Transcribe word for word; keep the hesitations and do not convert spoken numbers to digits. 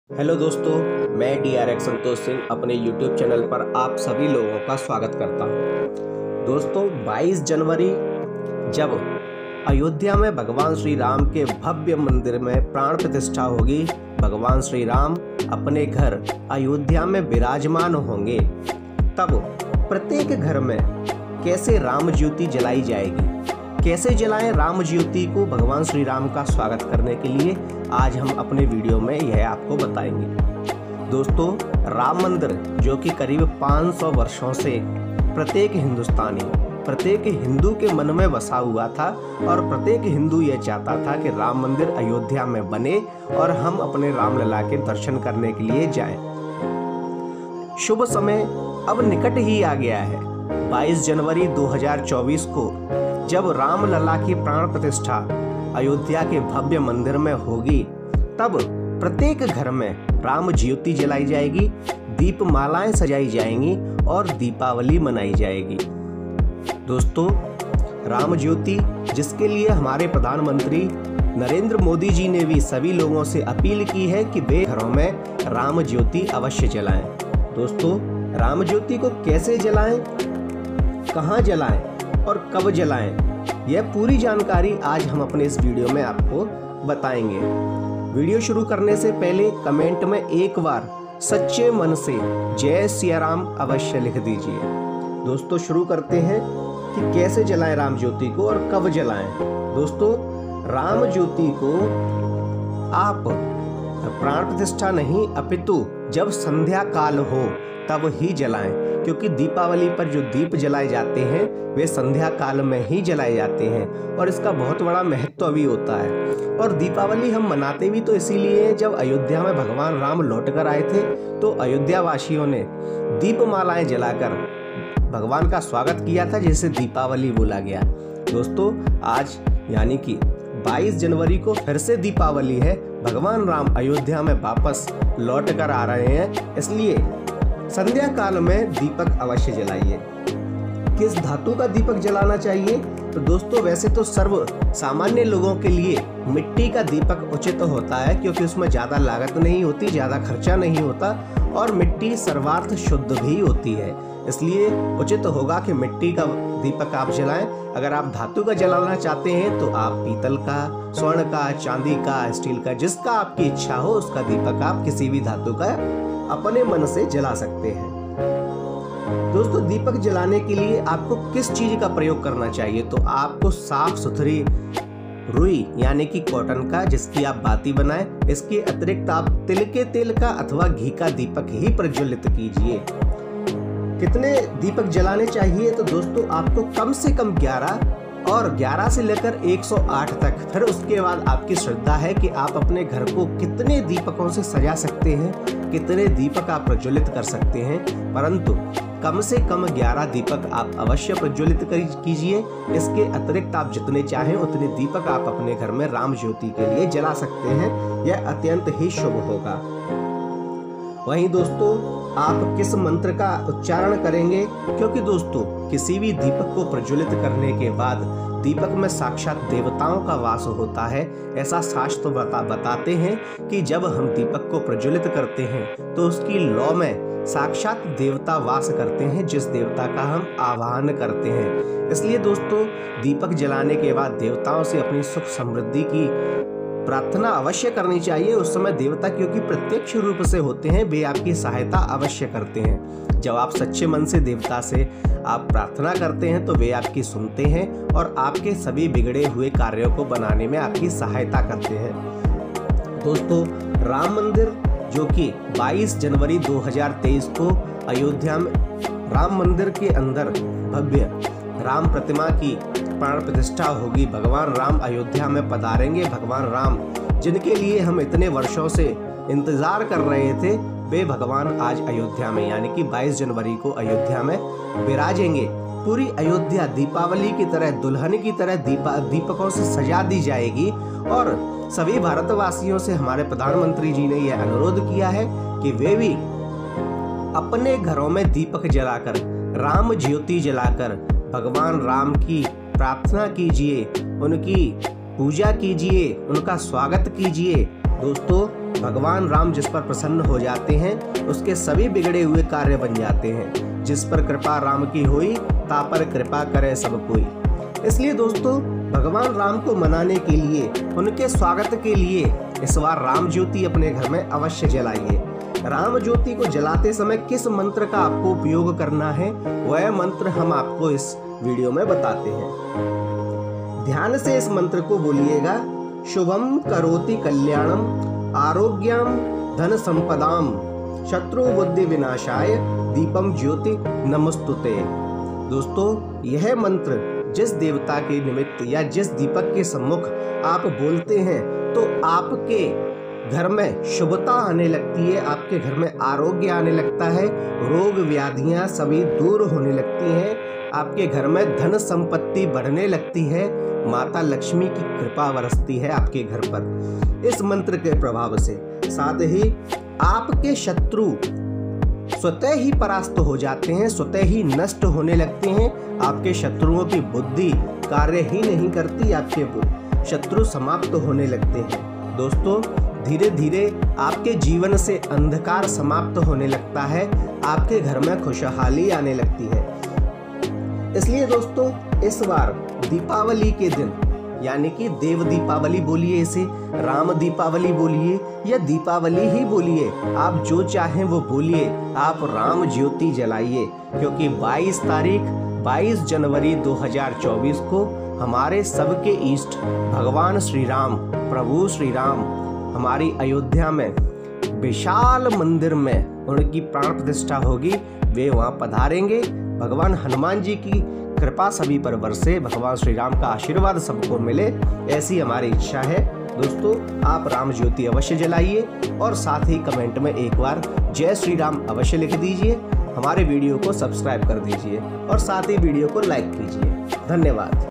Hello दोस्तों, मैं D R X Santosh Singh अपने यूट्यूब चैनल पर आप सभी लोगों का स्वागत करता हूं। दोस्तों, बाईस जनवरी जब अयोध्या में भगवान श्री राम के भव्य मंदिर में प्राण प्रतिष्ठा होगी, भगवान श्री राम अपने घर अयोध्या में विराजमान होंगे, तब प्रत्येक घर में कैसे राम ज्योति जलाई जाएगी, कैसे जलाएं राम ज्योति को भगवान श्री राम का स्वागत करने के लिए आज हम अपने वीडियो में यह आपको बताएंगे। दोस्तों, राम मंदिर जो कि करीब पाँच सौ वर्षों से प्रत्येक हिंदुस्तानी, प्रत्येक हिंदू के मन में बसा हुआ था और प्रत्येक हिंदू यह चाहता था कि राम मंदिर अयोध्या में बने और हम अपने रामलला के दर्शन करने के लिए जाएं। शुभ समय अब निकट ही आ गया है। बाईस जनवरी दो हज़ार चौबीस को जब रामलला की प्राण प्रतिष्ठा अयोध्या के भव्य मंदिर में होगी, तब प्रत्येक घर में राम ज्योति जलाई जाएगी, दीपमालाएं सजाई जाएंगी और दीपावली मनाई जाएगी। दोस्तों, राम ज्योति जिसके लिए हमारे प्रधानमंत्री नरेंद्र मोदी जी ने भी सभी लोगों से अपील की है कि वे घरों में राम ज्योति अवश्य जलाएं। दोस्तों, राम ज्योति को कैसे जलाएं, कहां जलाएं और कब जलाएं, यह पूरी जानकारी आज हम अपने इस वीडियो में आपको बताएंगे। वीडियो शुरू करने से पहले कमेंट में एक बार सच्चे मन से जय सिया राम अवश्य लिख दीजिए। दोस्तों, शुरू करते हैं कि कैसे जलाएं राम ज्योति को और कब जलाएं। दोस्तों, राम ज्योति को आप प्राण प्रतिष्ठा नहीं अपितु जब संध्या काल हो तब ही जलाएं, क्योंकि दीपावली पर जो दीप जलाए जाते हैं वे संध्या काल में ही जलाए जाते हैं और इसका बहुत बड़ा महत्व भी होता है। और दीपावली हम मनाते भी तो इसीलिए जब अयोध्या में भगवान राम लौट कर आए थे तो अयोध्या वासियों ने दीपमालाएं जलाकर भगवान का स्वागत किया था, जिसे दीपावली बोला गया। दोस्तों, आज यानी कि बाईस जनवरी को फिर से दीपावली है। भगवान राम अयोध्या में वापस लौट कर आ रहे हैं, इसलिए संध्या काल में दीपक अवश्य जलाइए। किस धातु का दीपक जलाना चाहिए? तो दोस्तों, वैसे तो सर्व सामान्य लोगों के लिए मिट्टी का दीपक उचित होता है, क्योंकि उसमें ज़्यादा लागत नहीं होती, ज़्यादा खर्चा नहीं होता और मिट्टी सर्वार्थ शुद्ध भी होती है। इसलिए उचित होगा कि मिट्टी का दीपक आप जलाएं। अगर आप धातु का जलाना चाहते हैं तो आप पीतल का, स्वर्ण का, चांदी का, स्टील का, जिसका आपकी इच्छा हो उसका दीपक आप किसी भी धातु का अपने मन से जला सकते हैं। दोस्तों, दीपक जलाने के लिए आपको किस चीज का प्रयोग करना चाहिए? तो आपको साफ सुथरी रुई यानी कि कॉटन का, जिसकी आप बाती बनाएं। इसके अतिरिक्त आप तिल के तेल का अथवा घी का दीपक ही प्रज्वलित कीजिए। कितने दीपक जलाने चाहिए? तो दोस्तों, आपको कम से कम ग्यारह और ग्यारह से लेकर एक सौ आठ तक। फिर उसके बाद आपकी श्रद्धा है कि आप अपने घर को कितने दीपकों से सजा सकते हैं, कितने दीपक आप प्रज्वलित कर सकते हैं, परंतु कम से कम ग्यारह दीपक आप अवश्य प्रज्वलित कीजिए। इसके अतिरिक्त आप जितने चाहें उतने दीपक आप अपने घर में राम ज्योति के लिए जला सकते हैं। यह अत्यंत ही शुभ होगा। वहीं दोस्तों, आप किस मंत्र का उच्चारण करेंगे? क्योंकि दोस्तों, किसी भी दीपक को प्रज्वलित करने के बाद दीपक में साक्षात देवताओं का वास होता है। ऐसा शास्त्र बता बताते हैं कि जब हम दीपक को प्रज्वलित करते हैं तो उसकी लौ में साक्षात देवता वास करते हैं, जिस देवता का हम आवाहन करते हैं। इसलिए दोस्तों, दीपक जलाने के बाद देवताओं से अपनी सुख समृद्धि की प्रार्थना अवश्य करनी चाहिए। उस समय देवता क्योंकि प्रत्यक्ष रूप से होते हैं, वे आपकी सहायता अवश्य करते हैं। जब आप सच्चे मन से देवता से आप प्रार्थना करते हैं तो वे आपकी सुनते हैं और आपके सभी बिगड़े हुए कार्यों को बनाने में आपकी सहायता करते हैं। दोस्तों, राम मंदिर जो कि बाईस जनवरी दो हज़ार तेईस को अयोध्या में राम मंदिर के अंदर भव्य राम प्रतिमा की प्राण प्रतिष्ठा होगी। भगवान राम अयोध्या में पधारेंगे। भगवान राम जिनके लिए हम इतने वर्षों से इंतजार कर रहे थे, वे भगवान आज अयोध्या में यानी कि बाईस जनवरी को अयोध्या में विराजेंगे। पूरी अयोध्या दीपावली की तरह, दुल्हन की तरह दीपा दीपकों से सजा दी जाएगी और सभी भारतवासियों से हमारे प्रधानमंत्री जी ने यह अनुरोध किया है कि वे भी अपने घरों में दीपक जलाकर, राम ज्योति जलाकर भगवान राम की प्रार्थना कीजिए, उनकी पूजा कीजिए, उनका स्वागत कीजिए। दोस्तों, भगवान राम जिस पर प्रसन्न हो जाते हैं उसके सभी बिगड़े हुए कार्य बन जाते हैं। जिस पर कृपा राम की हुई ता पर कृपा करे सब कोई। इसलिए दोस्तों भगवान राम को मनाने के लिए, उनके स्वागत के लिए इस बार राम ज्योति अपने घर में अवश्य जलाइए। राम ज्योति को जलाते समय किस मंत्र का आपको उपयोग करना है वह मंत्र हम आपको इस वीडियो में बताते हैं। ध्यान से इस मंत्र को बोलिएगा। शुभम करोति कल्याणम आरोग्यम धन संपदाम शत्रु बुद्धि विनाशाय दीपम ज्योति नमस्तुते। दोस्तों यह मंत्र जिस देवता के निमित्त या जिस दीपक के सम्मुख आप बोलते हैं तो आपके घर में शुभता आने लगती है, आपके घर में आरोग्य आने लगता है, रोग व्याधियां सभी दूर होने लगती हैं, आपके घर में धन संपत्ति बढ़ने लगती है, माता लक्ष्मी की कृपा बरसती है आपके घर पर इस मंत्र के प्रभाव से। साथ ही आपके शत्रु स्वतः ही परास्त हो जाते हैं, स्वतः ही नष्ट होने लगते हैं। आपके शत्रुओं की बुद्धि कार्य ही नहीं करती, आपके शत्रु समाप्त होने लगते हैं। दोस्तों धीरे धीरे आपके जीवन से अंधकार समाप्त होने लगता है, आपके घर में खुशहाली आने लगती है। इसलिए दोस्तों इस बार दीपावली के दिन, यानी कि देव दीपावली बोलिए इसे, राम दीपावली बोलिए या दीपावली ही बोलिए, आप जो चाहें वो बोलिए, आप राम ज्योति जलाइए। क्योंकि बाईस तारीख बाईस जनवरी दो हज़ार चौबीस को हमारे सबके इष्ट भगवान श्री राम, प्रभु श्री राम हमारी अयोध्या में विशाल मंदिर में उनकी प्राण प्रतिष्ठा होगी। वे वहाँ पधारेंगे। भगवान हनुमान जी की कृपा सभी पर बरसे, भगवान श्री राम का आशीर्वाद सबको मिले, ऐसी हमारी इच्छा है। दोस्तों आप राम ज्योति अवश्य जलाइए और साथ ही कमेंट में एक बार जय श्री राम अवश्य लिख दीजिए। हमारे वीडियो को सब्सक्राइब कर दीजिए और साथ ही वीडियो को लाइक कीजिए। धन्यवाद।